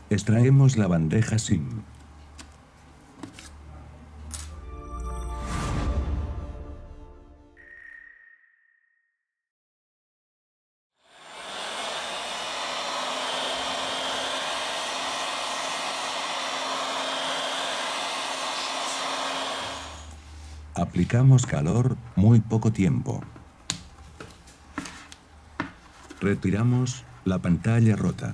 Extraemos la bandeja SIM. Aplicamos calor, muy poco tiempo. Retiramos la pantalla rota.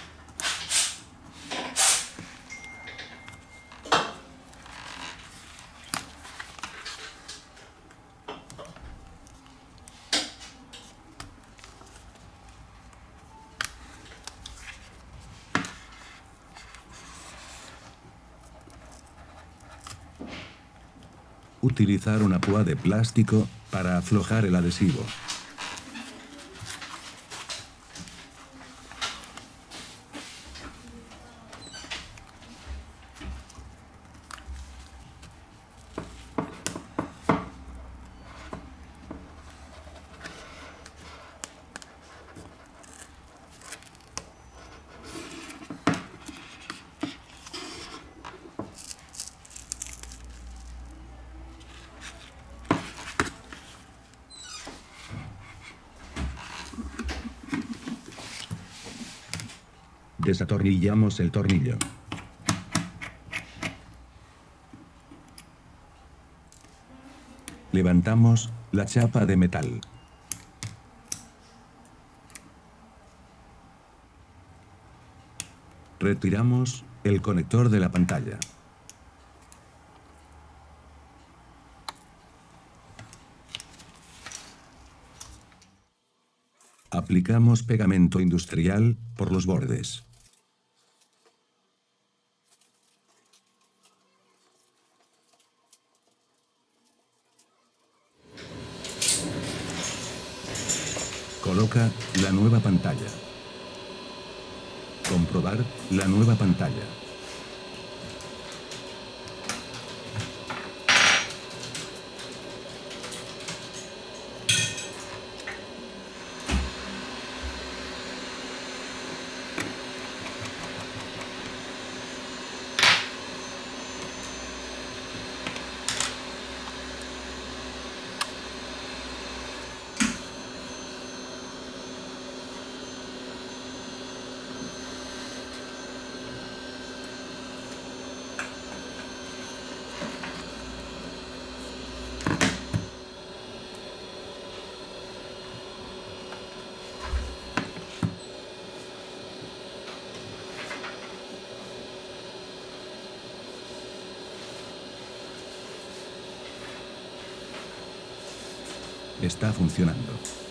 Utilizar una púa de plástico para aflojar el adhesivo. Desatornillamos el tornillo. Levantamos la chapa de metal. Retiramos el conector de la pantalla. Aplicamos pegamento industrial por los bordes. Coloca la nueva pantalla. Comprobar la nueva pantalla. Está funcionando.